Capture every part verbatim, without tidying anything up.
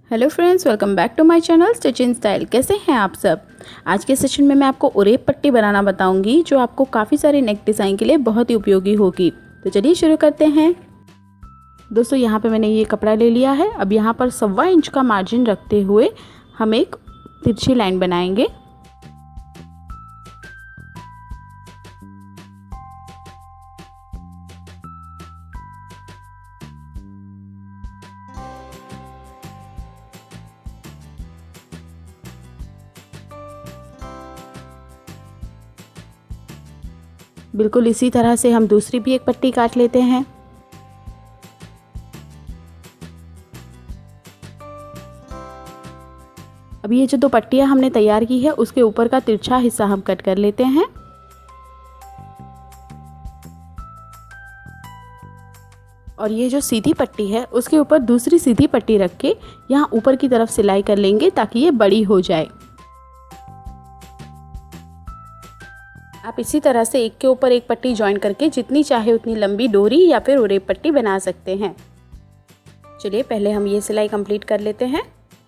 Hello friends, welcome back to my channel stitch in style. कैसे हैं आप सब। आज के सेशन में मैं आपको ओरेप पट्टी बनाना बताऊंगी जो आपको काफ़ी सारे नेक डिज़ाइन के लिए बहुत ही उपयोगी होगी। तो चलिए शुरू करते हैं। दोस्तों यहाँ पे मैंने ये कपड़ा ले लिया है। अब यहाँ पर सवा इंच का मार्जिन रखते हुए हम एक तिरछी लाइन बनाएंगे। बिल्कुल इसी तरह से हम दूसरी भी एक पट्टी काट लेते हैं। अब ये जो दो पट्टियां हमने तैयार की है उसके ऊपर का तिरछा हिस्सा हम कट कर लेते हैं। और ये जो सीधी पट्टी है उसके ऊपर दूसरी सीधी पट्टी रख के यहाँ ऊपर की तरफ सिलाई कर लेंगे ताकि ये बड़ी हो जाए। आप इसी तरह से एक के ऊपर एक पट्टी ज्वाइन करके जितनी चाहे उतनी लंबी डोरी या फिर ओरेप पट्टी बना सकते हैं। चलिए पहले हम ये सिलाई कंप्लीट कर लेते हैं।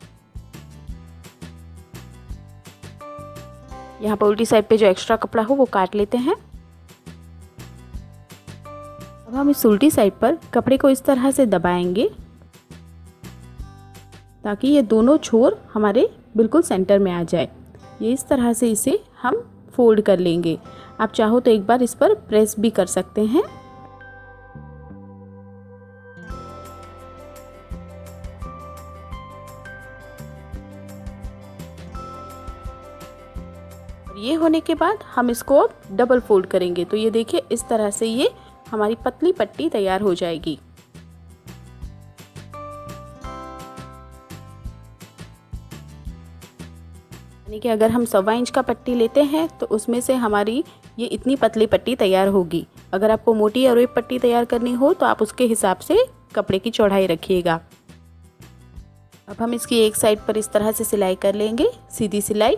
यहाँ पर उल्टी साइड पे जो एक्स्ट्रा कपड़ा हो वो काट लेते हैं। अब हम इस उल्टी साइड पर कपड़े को इस तरह से दबाएंगे ताकि ये दोनों छोर हमारे बिल्कुल सेंटर में आ जाए। ये इस तरह से इसे हम फोल्ड कर लेंगे। आप चाहो तो एक बार इस पर प्रेस भी कर सकते हैं। ये होने के बाद हम इसको अब डबल फोल्ड करेंगे। तो ये देखिए इस तरह से ये हमारी पतली पट्टी तैयार हो जाएगी। यानी कि अगर हम सवा इंच का पट्टी लेते हैं तो उसमें से हमारी ये इतनी पतली पट्टी तैयार होगी। अगर आपको मोटी ओरेप पट्टी तैयार करनी हो तो आप उसके हिसाब से कपड़े की चौड़ाई रखिएगा। अब हम इसकी एक साइड पर इस तरह से सिलाई कर लेंगे, सीधी सिलाई।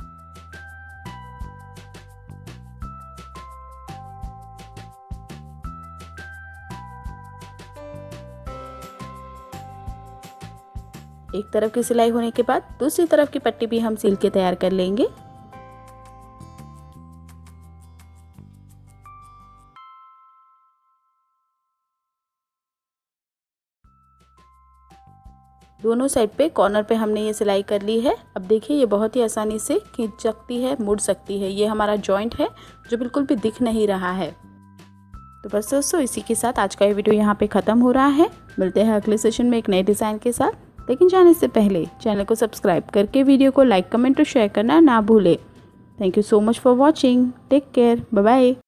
एक तरफ की सिलाई होने के बाद दूसरी तरफ की पट्टी भी हम सिल के तैयार कर लेंगे। दोनों साइड पे कॉर्नर पे हमने ये सिलाई कर ली है। अब देखिए ये बहुत ही आसानी से खींच सकती है, मुड़ सकती है। ये हमारा जॉइंट है जो बिल्कुल भी दिख नहीं रहा है। तो बस दोस्तों इसी के साथ आज का ये वीडियो यहाँ पे ख़त्म हो रहा है। मिलते हैं अगले सेशन में एक नए डिज़ाइन के साथ। लेकिन जाने से पहले चैनल को सब्सक्राइब करके वीडियो को लाइक, कमेंट और शेयर करना ना भूलें। Thank you so much for watching. Take care. Bye bye.